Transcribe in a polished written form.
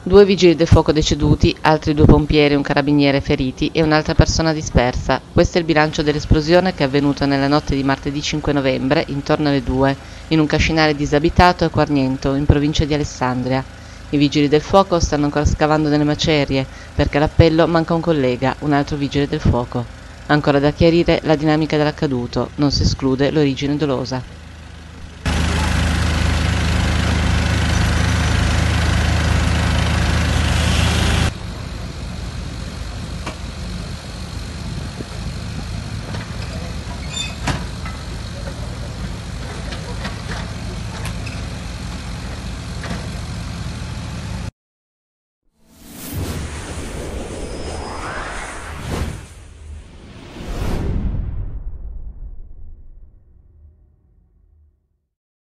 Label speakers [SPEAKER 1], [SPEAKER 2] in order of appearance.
[SPEAKER 1] 2 vigili del fuoco deceduti, altri 2 pompieri e un carabiniere feriti e un'altra persona dispersa. Questo è il bilancio dell'esplosione che è avvenuta nella notte di martedì 5 novembre, intorno alle 2, in un cascinale disabitato a Quarniento, in provincia di Alessandria. I vigili del fuoco stanno ancora scavando nelle macerie, perché all'appello manca un collega, un altro vigile del fuoco. Ancora da chiarire la dinamica dell'accaduto, non si esclude l'origine dolosa.